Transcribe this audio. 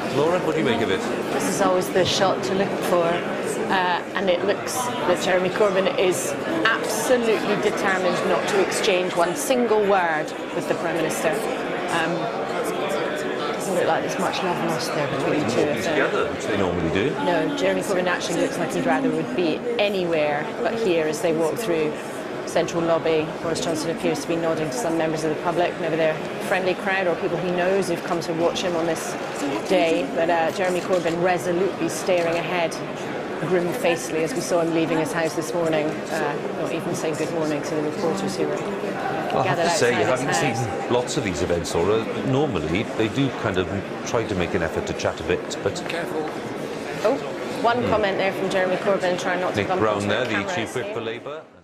Laura, what do you make of it? This is always the shot to look for, and it looks that Jeremy Corbyn is absolutely determined not to exchange one single word with the Prime Minister. Doesn't look like there's much love lost there between the two of them. Together, which they normally do. No, Jeremy Corbyn actually looks like he'd rather would be anywhere but here as they walk through central lobby. Boris Johnson appears to be nodding to some members of the public, maybe they're a friendly crowd or people he knows who've come to watch him on this day. But Jeremy Corbyn resolutely staring ahead, grim-facedly, as we saw him leaving his house this morning, not even saying good morning to the reporters who were I have to say, having seen seen lots of these events, Laura, normally they do kind of try to make an effort to chat a bit, but... Careful. Oh, one comment there from Jeremy Corbyn, trying not to Nick bump Brown into there, the the cameras Chief Whip here. for Labour.